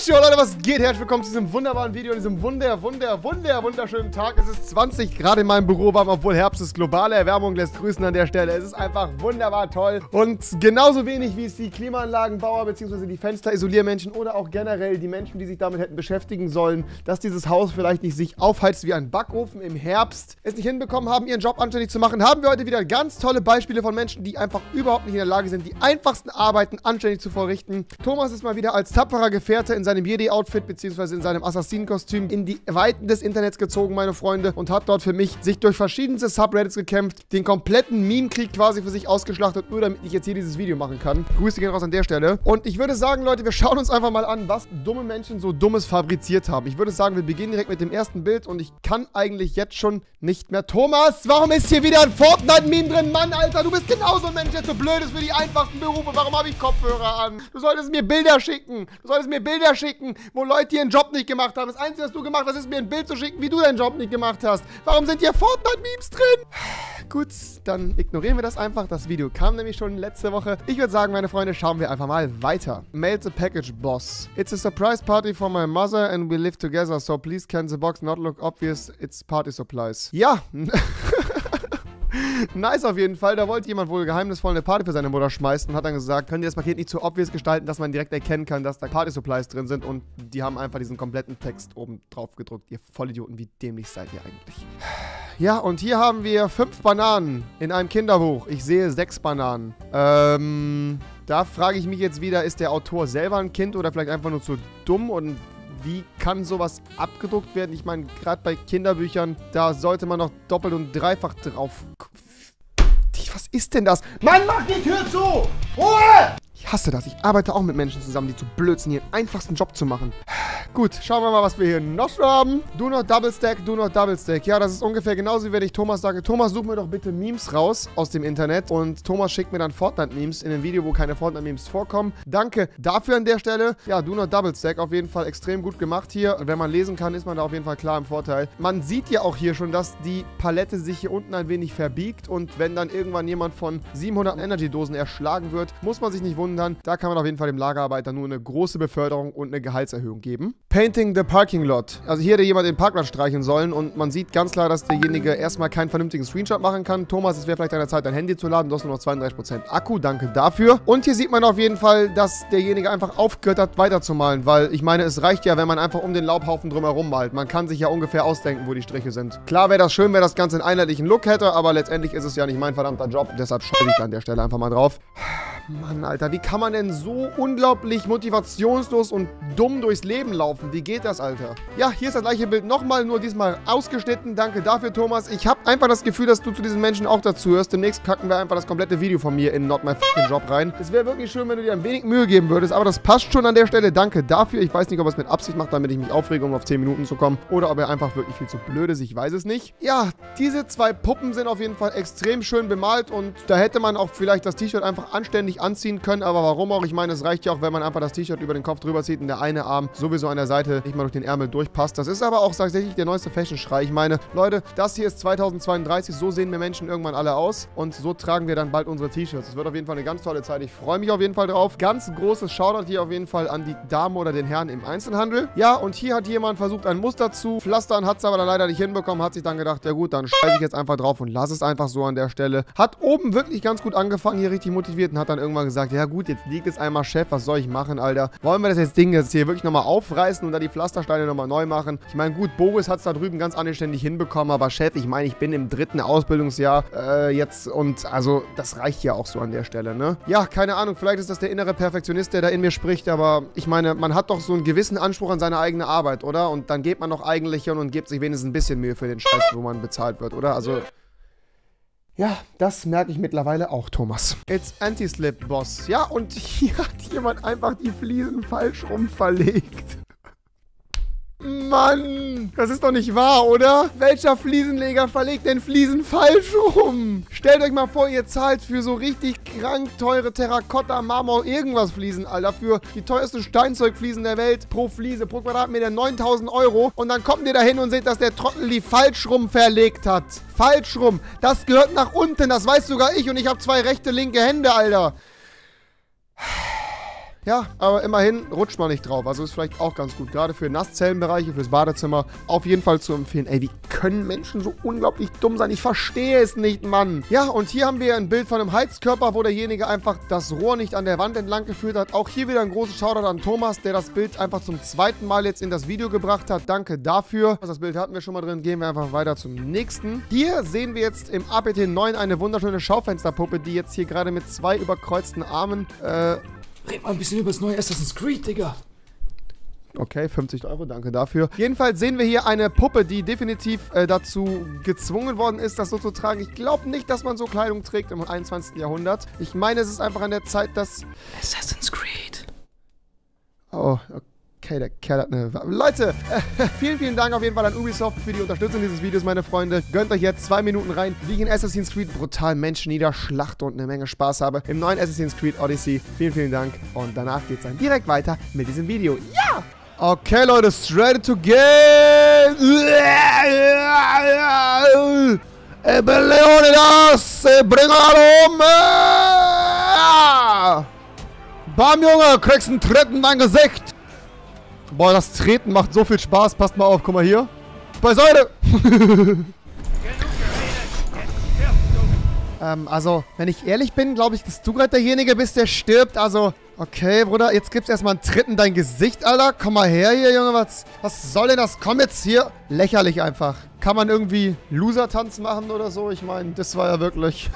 Yo Leute, was geht? Herzlich willkommen zu diesem wunderbaren Video, in diesem wunderschönen Tag. Es ist 20 Grad in meinem Büro warm, obwohl Herbst ist. Globale Erwärmung lässt grüßen an der Stelle. Es ist einfach wunderbar toll. Und genauso wenig wie es die Klimaanlagenbauer bzw. die Fenster-Isoliermenschen oder auch generell die Menschen, die sich damit hätten beschäftigen sollen, dass dieses Haus vielleicht nicht sich aufheizt wie ein Backofen im Herbst, es nicht hinbekommen haben, ihren Job anständig zu machen, haben wir heute wieder ganz tolle Beispiele von Menschen, die einfach überhaupt nicht in der Lage sind, die einfachsten Arbeiten anständig zu verrichten. Thomas ist mal wieder als tapferer Gefährte in seinem Jedi-Outfit bzw. in seinem Assassinenkostüm in die Weiten des Internets gezogen, meine Freunde, und hat dort für mich sich durch verschiedenste Subreddits gekämpft, den kompletten Meme-Krieg quasi für sich ausgeschlachtet, nur damit ich jetzt hier dieses Video machen kann. Grüße gehen raus an der Stelle. Und ich würde sagen, Leute, wir schauen uns einfach mal an, was dumme Menschen so Dummes fabriziert haben. Ich würde sagen, wir beginnen direkt mit dem ersten Bild und ich kann eigentlich jetzt schon nicht mehr. Thomas, warum ist hier wieder ein Fortnite-Meme drin? Mann, Alter, du bist genauso ein Mensch, der so blöd ist für die einfachsten Berufe. Warum habe ich Kopfhörer an? Du solltest mir Bilder schicken. Wo Leute ihren Job nicht gemacht haben. Das Einzige, was du gemacht hast, ist mir ein Bild zu schicken, wie du deinen Job nicht gemacht hast. Warum sind hier Fortnite-Memes drin? Gut, dann ignorieren wir das einfach. Das Video kam nämlich schon letzte Woche. Ich würde sagen, meine Freunde, schauen wir einfach mal weiter. Mail the package boss. It's a surprise party for my mother and we live together, so please can the box not look obvious? It's party supplies. Ja. Nice auf jeden Fall. Da wollte jemand wohl geheimnisvoll eine Party für seine Mutter schmeißen und hat dann gesagt, können die das Paket nicht so obvious gestalten, dass man direkt erkennen kann, dass da Party-Supplies drin sind, und die haben einfach diesen kompletten Text oben drauf gedruckt. Ihr Vollidioten, wie dämlich seid ihr eigentlich? Ja, und hier haben wir 5 Bananen in einem Kinderbuch. Ich sehe 6 Bananen. Da frage ich mich jetzt wieder, ist der Autor selber ein Kind oder vielleicht einfach nur zu dumm, und wie kann sowas abgedruckt werden? Ich meine, gerade bei Kinderbüchern, da sollte man noch doppelt und dreifach drauf... Was ist denn das? Mann, mach die Tür zu! Ruhe! Ich hasse das. Ich arbeite auch mit Menschen zusammen, die zu blöd sind, ihren einfachsten Job zu machen. Gut, schauen wir mal, was wir hier noch haben. Do not double stack, do not double stack. Ja, das ist ungefähr genauso, wie wenn ich Thomas sage, Thomas, such mir doch bitte Memes raus aus dem Internet. Und Thomas schickt mir dann Fortnite-Memes in einem Video, wo keine Fortnite-Memes vorkommen. Danke dafür an der Stelle. Ja, do not double stack, auf jeden Fall extrem gut gemacht hier. Wenn man lesen kann, ist man da auf jeden Fall klar im Vorteil. Man sieht ja auch hier schon, dass die Palette sich hier unten ein wenig verbiegt. Und wenn dann irgendwann jemand von 700 Energy-Dosen erschlagen wird, muss man sich nicht wundern. Da kann man auf jeden Fall dem Lagerarbeiter nur eine große Beförderung und eine Gehaltserhöhung geben. Painting the parking lot. Also hier hätte jemand den Parkplatz streichen sollen und man sieht ganz klar, dass derjenige erstmal keinen vernünftigen Screenshot machen kann. Thomas, es wäre vielleicht an der Zeit, dein Handy zu laden. Du hast nur noch 32% Akku. Danke dafür. Und hier sieht man auf jeden Fall, dass derjenige einfach aufgehört hat, weiterzumalen, weil ich meine, es reicht ja, wenn man einfach um den Laubhaufen drumherum malt. Man kann sich ja ungefähr ausdenken, wo die Striche sind. Klar wäre das schön, wenn das Ganze einen einheitlichen Look hätte, aber letztendlich ist es ja nicht mein verdammter Job. Deshalb schreibe ich an der Stelle einfach mal drauf. Mann, Alter, wie kann man denn so unglaublich motivationslos und dumm durchs Leben laufen? Wie geht das, Alter? Ja, hier ist das gleiche Bild nochmal, nur diesmal ausgeschnitten. Danke dafür, Thomas. Ich habe einfach das Gefühl, dass du zu diesen Menschen auch dazu hörst. Demnächst packen wir einfach das komplette Video von mir in Not My Fucking Job rein. Es wäre wirklich schön, wenn du dir ein wenig Mühe geben würdest, aber das passt schon an der Stelle. Danke dafür. Ich weiß nicht, ob er es mit Absicht macht, damit ich mich aufrege, um auf 10 Minuten zu kommen, oder ob er einfach wirklich viel zu blöd ist. Ich weiß es nicht. Ja, diese 2 Puppen sind auf jeden Fall extrem schön bemalt und da hätte man auch vielleicht das T-Shirt einfach anständig anziehen können, aber warum auch? Ich meine, es reicht ja auch, wenn man einfach das T-Shirt über den Kopf drüber zieht und der eine Arm sowieso an der Seite nicht mal durch den Ärmel durchpasst. Das ist aber auch tatsächlich der neueste Fashion-Schrei. Ich meine, Leute, das hier ist 2032, so sehen wir Menschen irgendwann alle aus und so tragen wir dann bald unsere T-Shirts. Es wird auf jeden Fall eine ganz tolle Zeit. Ich freue mich auf jeden Fall drauf. Ganz großes Shoutout hier auf jeden Fall an die Dame oder den Herrn im Einzelhandel. Ja, und hier hat jemand versucht, ein Muster zu pflastern, hat es aber dann leider nicht hinbekommen, hat sich dann gedacht, ja gut, dann scheiße ich jetzt einfach drauf und lass es einfach so an der Stelle. Hat oben wirklich ganz gut angefangen, hier richtig motiviert und hat dann irgendwann gesagt, ja gut, jetzt liegt es einmal, Chef, was soll ich machen, Alter? Wollen wir das Ding jetzt hier wirklich nochmal aufreißen und da die Pflastersteine nochmal neu machen? Ich meine, gut, Boris hat es da drüben ganz anständig hinbekommen, aber Chef, ich meine, ich bin im 3. Ausbildungsjahr jetzt und also, das reicht ja auch so an der Stelle, ne? Ja, keine Ahnung, vielleicht ist das der innere Perfektionist, der da in mir spricht, aber ich meine, man hat doch so einen gewissen Anspruch an seine eigene Arbeit, oder? Und dann geht man doch eigentlich hin und gibt sich wenigstens ein bisschen Mühe für den Scheiß, wo man bezahlt wird, oder? Also... Ja, das merke ich mittlerweile auch, Thomas. It's Anti-Slip, Boss. Ja, und hier hat jemand einfach die Fliesen falsch rum verlegt. Mann, das ist doch nicht wahr, oder? Welcher Fliesenleger verlegt denn Fliesen falsch rum? Stellt euch mal vor, ihr zahlt für so richtig krank teure Terrakotta, Marmor, irgendwas Fliesen, Alter. Für die teuersten Steinzeugfliesen der Welt pro Fliese, pro Quadratmeter 9.000 € Und dann kommt ihr da hin und seht, dass der Trottel die falsch rum verlegt hat. Falsch rum. Das gehört nach unten, das weiß sogar ich und ich habe 2 rechte, linke Hände, Alter. Ja, aber immerhin rutscht man nicht drauf. Also ist vielleicht auch ganz gut. Gerade für Nasszellenbereiche, fürs Badezimmer auf jeden Fall zu empfehlen. Ey, wie können Menschen so unglaublich dumm sein? Ich verstehe es nicht, Mann. Ja, und hier haben wir ein Bild von einem Heizkörper, wo derjenige einfach das Rohr nicht an der Wand entlang geführt hat. Auch hier wieder ein großes Shoutout an Thomas, der das Bild einfach zum zweiten Mal jetzt in das Video gebracht hat. Danke dafür. Das Bild hatten wir schon mal drin. Gehen wir einfach weiter zum nächsten. Hier sehen wir jetzt im APT 9 eine wunderschöne Schaufensterpuppe, die jetzt hier gerade mit 2 überkreuzten Armen, Red mal ein bisschen über das neue Assassin's Creed, Digga. Okay, 50 €, danke dafür. Jedenfalls sehen wir hier eine Puppe, die definitiv dazu gezwungen worden ist, das so zu tragen. Ich glaube nicht, dass man so Kleidung trägt im 21. Jahrhundert. Ich meine, es ist einfach an der Zeit, dass... Assassin's Creed. Oh, okay, der Kerl hat eine... Leute, vielen, vielen Dank auf jeden Fall an Ubisoft für die Unterstützung dieses Videos, meine Freunde. Gönnt euch jetzt 2 Minuten rein, wie ich in Assassin's Creed brutal Menschen niederschlachte und eine Menge Spaß habe. Im neuen Assassin's Creed Odyssey. Vielen, vielen Dank. Und danach geht es dann direkt weiter mit diesem Video. Ja! Okay, Leute, straight to game! Leonidas, bring alle um! Bam, Junge, kriegst einen Tritt in dein Gesicht! Boah, das Treten macht so viel Spaß. Passt mal auf, guck mal hier. Beiseite! Also, wenn ich ehrlich bin, glaube ich, dass du gerade derjenige bist, der stirbt. Also, okay, Bruder, jetzt gibt's erstmal einen Tritt in dein Gesicht, Alter. Komm mal her hier, Junge. Was soll denn das? Komm jetzt hier. Lächerlich einfach. Kann man irgendwie Loser-Tanz machen oder so? Ich meine, das war ja wirklich...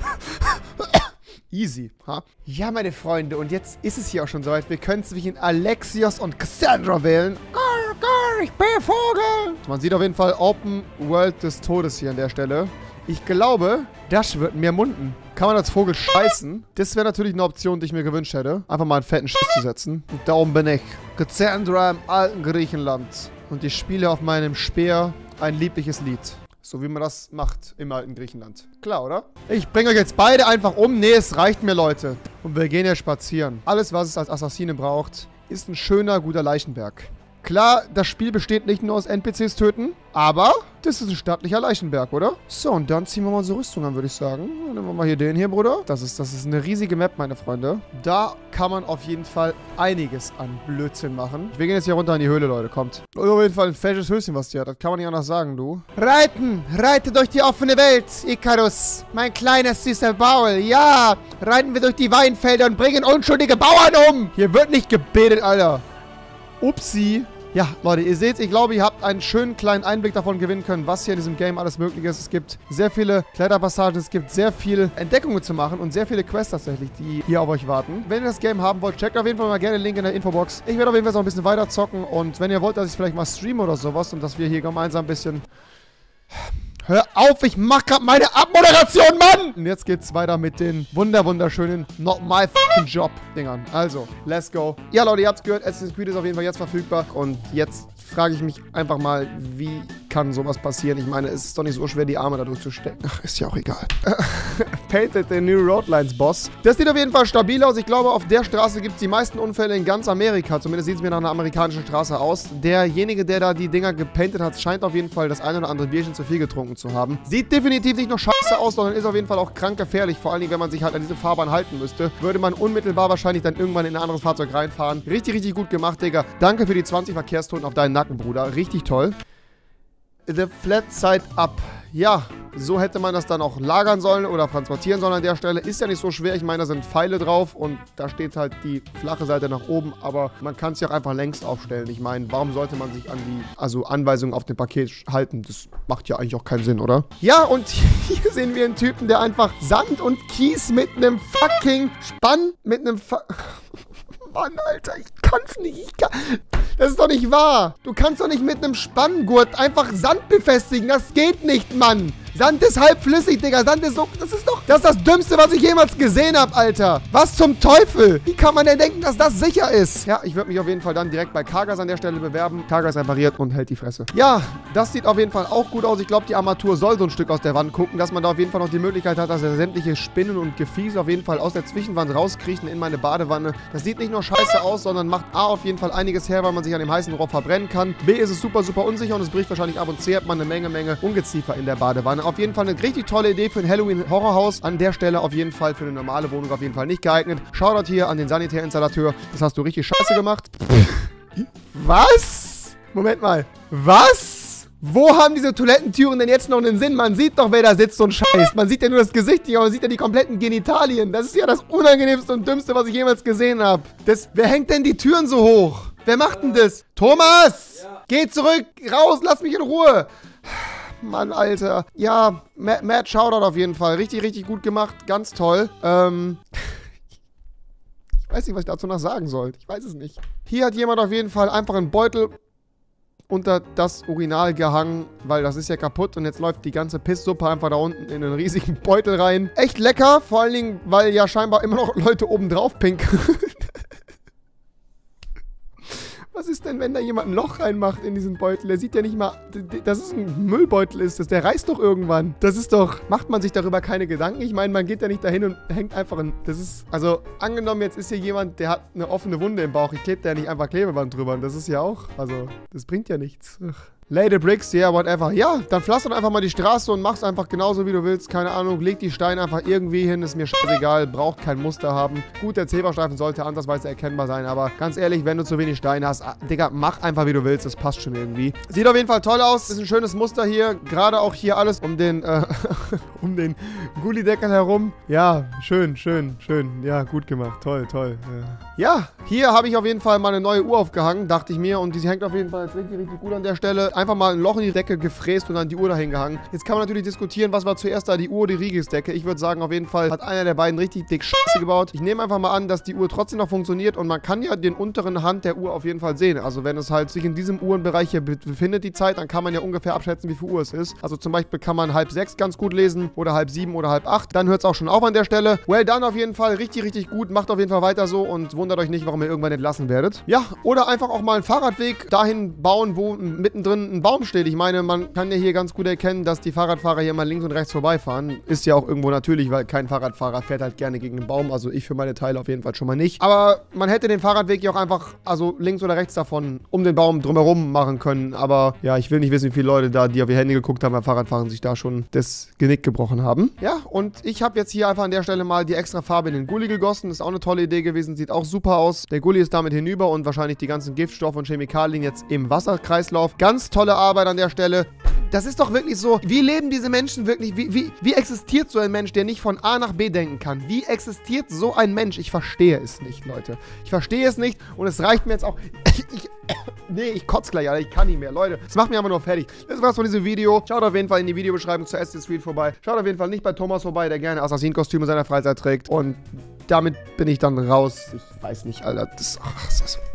Easy, ha? Ja, meine Freunde, und jetzt ist es hier auch schon soweit. Wir können zwischen Alexios und Cassandra wählen. Ich bin Vogel! Man sieht auf jeden Fall Open World des Todes hier an der Stelle. Ich glaube, das wird mir munden. Kann man als Vogel scheißen? Das wäre natürlich eine Option, die ich mir gewünscht hätte. Einfach mal einen fetten Schiss zu setzen. Und da oben bin ich. Cassandra im alten Griechenland. Und ich spiele auf meinem Speer ein liebliches Lied. So wie man das macht im alten Griechenland. Klar, oder? Ich bringe euch jetzt beide einfach um. Nee, es reicht mir, Leute. Und wir gehen jetzt spazieren. Alles, was es als Assassine braucht, ist ein schöner, guter Leichenberg. Klar, das Spiel besteht nicht nur aus NPCs töten, aber das ist ein stattlicher Leichenberg, oder? So, und dann ziehen wir mal unsere Rüstung an, würde ich sagen. Dann nehmen wir mal hier den hier, Bruder. Das ist eine riesige Map, meine Freunde. Da kann man auf jeden Fall einiges an Blödsinn machen. Wir gehen jetzt hier runter in die Höhle, Leute. Kommt. Und auf jeden Fall ein fesches Höschen, was die hat. Das kann man nicht anders sagen, du. Reiten! Reite durch die offene Welt, Icarus. Mein kleiner, süßer Baul. Ja! Reiten wir durch die Weinfelder und bringen unschuldige Bauern um! Hier wird nicht gebetet, Alter. Upsi. Ja, Leute, ihr seht, ich glaube, ihr habt einen schönen kleinen Einblick davon gewinnen können, was hier in diesem Game alles möglich ist. Es gibt sehr viele Kletterpassagen, es gibt sehr viele Entdeckungen zu machen und sehr viele Quests tatsächlich, die hier auf euch warten. Wenn ihr das Game haben wollt, checkt auf jeden Fall mal gerne den Link in der Infobox. Ich werde auf jeden Fall noch ein bisschen weiter zocken und wenn ihr wollt, dass ich vielleicht mal streame oder sowas und dass wir hier gemeinsam ein bisschen... Hör auf, ich mach grad meine Abmoderation, Mann! Und jetzt geht's weiter mit den wunderschönen Not My Fucking Job Dingern. Also, let's go. Ja, Leute, ihr habt's gehört, Assassin's Creed ist auf jeden Fall jetzt verfügbar. Und jetzt frage ich mich einfach mal, wie kann sowas passieren? Ich meine, es ist doch nicht so schwer, die Arme da durchzustecken. Ach, ist ja auch egal. Painted the New Roadlines Boss. Das sieht auf jeden Fall stabil aus. Ich glaube, auf der Straße gibt es die meisten Unfälle in ganz Amerika. Zumindest sieht es mir nach einer amerikanischen Straße aus. Derjenige, der da die Dinger gepaintet hat, scheint auf jeden Fall das ein oder andere Bierchen zu viel getrunken zu haben. Sieht definitiv nicht nur scheiße aus, sondern ist auf jeden Fall auch krank gefährlich. Vor allen Dingen, wenn man sich halt an diese Fahrbahn halten müsste, würde man unmittelbar wahrscheinlich dann irgendwann in ein anderes Fahrzeug reinfahren. Richtig, richtig gut gemacht, Digga. Danke für die 20 Verkehrstoten auf deinen Nacken, Bruder. Richtig toll. The Flat Side Up. Ja, so hätte man das dann auch lagern sollen oder transportieren sollen an der Stelle. Ist ja nicht so schwer. Ich meine, da sind Pfeile drauf und da steht halt die flache Seite nach oben. Aber man kann es ja auch einfach längs aufstellen. Ich meine, warum sollte man sich an die Anweisungen auf dem Paket halten? Das macht ja eigentlich auch keinen Sinn, oder? Ja, und hier sehen wir einen Typen, der einfach Sand und Kies mit einem fucking Spann, Mann, Alter, ich kann's nicht. Das ist doch nicht wahr. Du kannst doch nicht mit einem Spanngurt einfach Sand befestigen. Das geht nicht, Mann. Sand ist halb flüssig, Digga. Sand ist so... Das ist das Dümmste, was ich jemals gesehen habe, Alter. Was zum Teufel? Wie kann man denn denken, dass das sicher ist? Ja, ich würde mich auf jeden Fall dann direkt bei Kargas an der Stelle bewerben. Kargas repariert und hält die Fresse. Ja, das sieht auf jeden Fall auch gut aus. Ich glaube, die Armatur soll so ein Stück aus der Wand gucken, dass man da auf jeden Fall noch die Möglichkeit hat, dass er sämtliche Spinnen und Gefies auf jeden Fall aus der Zwischenwand rauskriechen in meine Badewanne. Das sieht nicht nur scheiße aus, sondern macht A auf jeden Fall einiges her, weil man sich an dem heißen Rohr verbrennen kann. B ist es super, super unsicher und es bricht wahrscheinlich ab und C hat man eine Menge Ungeziefer in der Badewanne. Auf jeden Fall eine richtig tolle Idee für ein Halloween-Horrorhaus. An der Stelle auf jeden Fall für eine normale Wohnung auf jeden Fall nicht geeignet. Shoutout hier an den Sanitärinstallateur. Das hast du richtig scheiße gemacht. Was? Moment mal. Was? Wo haben diese Toilettentüren denn jetzt noch einen Sinn? Man sieht doch, wer da sitzt und scheißt. Man sieht ja nur das Gesicht hier, man sieht ja die kompletten Genitalien. Das ist ja das Unangenehmste und Dümmste, was ich jemals gesehen habe. Wer hängt denn die Türen so hoch? Wer macht denn das? Thomas! Ja. Geh zurück, raus, lass mich in Ruhe. Mann, Alter. Ja, Matt Shoutout auf jeden Fall. Richtig, richtig gut gemacht. Ganz toll. Ich weiß nicht, was ich dazu noch sagen soll. Ich weiß es nicht. Hier hat jemand auf jeden Fall einfach einen Beutel unter das Urinal gehangen, weil das ist ja kaputt und jetzt läuft die ganze Pisssuppe einfach da unten in einen riesigen Beutel rein. Echt lecker, vor allen Dingen, weil ja scheinbar immer noch Leute oben drauf pinkeln. Was ist denn, wenn da jemand ein Loch reinmacht in diesen Beutel? Der sieht ja nicht mal, dass es ein Müllbeutel ist. Der reißt doch irgendwann. Das ist doch, macht man sich darüber keine Gedanken? Ich meine, man geht ja nicht dahin und hängt einfach ein, das ist, also angenommen, jetzt ist hier jemand, der hat eine offene Wunde im Bauch. Ich klebe da ja nicht einfach Klebeband drüber. Und das ist ja auch, also, das bringt ja nichts. Ugh. Lay the bricks, yeah, whatever. Ja, dann pflaster doch einfach mal die Straße und mach's einfach genauso, wie du willst. Keine Ahnung, leg die Steine einfach irgendwie hin, ist mir scheißegal, braucht kein Muster haben. Gut, der Zebrastreifen sollte ansatzweise erkennbar sein, aber ganz ehrlich, wenn du zu wenig Steine hast, Digga, mach einfach, wie du willst, das passt schon irgendwie. Sieht auf jeden Fall toll aus, ist ein schönes Muster hier, gerade auch hier alles um den, um den Gullideckel herum. Ja, schön, schön, schön, ja, gut gemacht, toll, toll. Ja, hier habe ich auf jeden Fall mal eine neue Uhr aufgehangen, dachte ich mir, und die hängt auf jeden Fall jetzt richtig, richtig gut an der Stelle. Einfach mal ein Loch in die Decke gefräst und dann die Uhr dahin gehangen. Jetzt kann man natürlich diskutieren, was war zuerst da, die Uhr oder die Riegesdecke. Ich würde sagen, auf jeden Fall hat einer der beiden richtig dick Scheiße gebaut. Ich nehme einfach mal an, dass die Uhr trotzdem noch funktioniert und man kann ja den unteren Hand der Uhr auf jeden Fall sehen. Also wenn es halt sich in diesem Uhrenbereich hier befindet, die Zeit, dann kann man ja ungefähr abschätzen, wie viel Uhr es ist. Also zum Beispiel kann man 5:30 ganz gut lesen oder 7:30 oder 7:30. Dann hört es auch schon auf an der Stelle. Well done auf jeden Fall. Richtig, richtig gut. Macht auf jeden Fall weiter so und wundert euch nicht, warum ihr irgendwann entlassen werdet. Ja, oder einfach auch mal einen Fahrradweg dahin bauen, wo mittendrin ein Baum steht. Ich meine, man kann ja hier ganz gut erkennen, dass die Fahrradfahrer hier mal links und rechts vorbeifahren. Ist ja auch irgendwo natürlich, weil kein Fahrradfahrer fährt halt gerne gegen einen Baum. Also ich für meine Teile auf jeden Fall schon mal nicht. Aber man hätte den Fahrradweg hier auch einfach, also links oder rechts davon, um den Baum drumherum machen können. Aber ja, ich will nicht wissen, wie viele Leute da, die auf ihr Handy geguckt haben, beim Fahrradfahren sich da schon das Genick gebrochen haben. Ja, und ich habe jetzt hier einfach an der Stelle mal die extra Farbe in den Gully gegossen. Das ist auch eine tolle Idee gewesen. Sieht auch super aus. Der Gully ist damit hinüber und wahrscheinlich die ganzen Giftstoffe und Chemikalien jetzt im Wasserkreislauf. Ganz tolle Arbeit an der Stelle. Das ist doch wirklich so, wie leben diese Menschen wirklich, wie existiert so ein Mensch, der nicht von A nach B denken kann? Wie existiert so ein Mensch? Ich verstehe es nicht, Leute. Ich verstehe es nicht und es reicht mir jetzt auch, nee, ich kotze gleich, Alter, ich kann nicht mehr, Leute. Das macht mich einfach nur fertig. Das war's von diesem Video. Schaut auf jeden Fall in die Videobeschreibung zu Assassin's Creed vorbei. Schaut auf jeden Fall nicht bei Thomas vorbei, der gerne Assassinenkostüme in seiner Freizeit trägt. Und damit bin ich dann raus. Ich weiß nicht, Alter, das